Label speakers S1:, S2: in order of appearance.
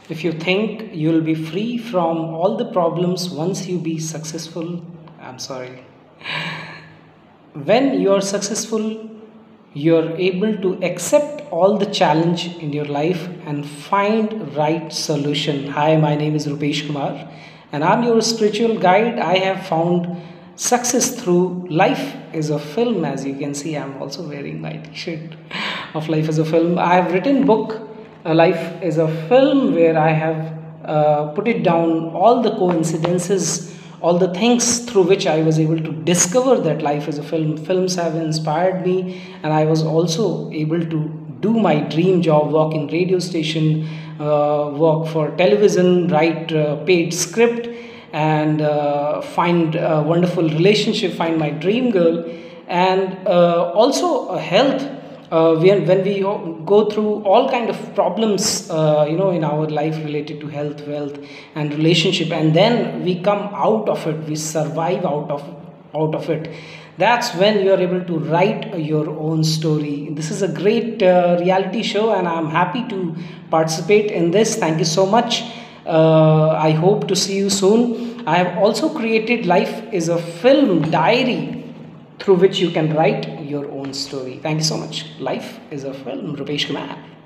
S1: If you think you'll be free from all the problems once you be successful, I'm sorry. When you're successful, you're able to accept all the challenge in your life and find right solution. Hi, my name is Rupesh Kumar and I'm your spiritual guide. I have found success through life is a film. As you can see, I'm also wearing my t-shirt of life is a film. I have written book life is a film, where I have put it down all the coincidences, all the things through which I was able to discover that life is a film. Films have inspired me, and I was also able to do my dream job, work in radio station, work for television, write paid script, and find a wonderful relationship, find my dream girl, and also health. When we go through all kind of problems, in our life related to health, wealth, and relationship, and then we come out of it, we survive out of it. That's when you are able to write your own story. This is a great reality show, and I'm happy to participate in this. Thank you so much. I hope to see you soon. I have also created Life is a Film diary through which you can write your own story. Thank you so much. Life is a film. Rupesh Kumar.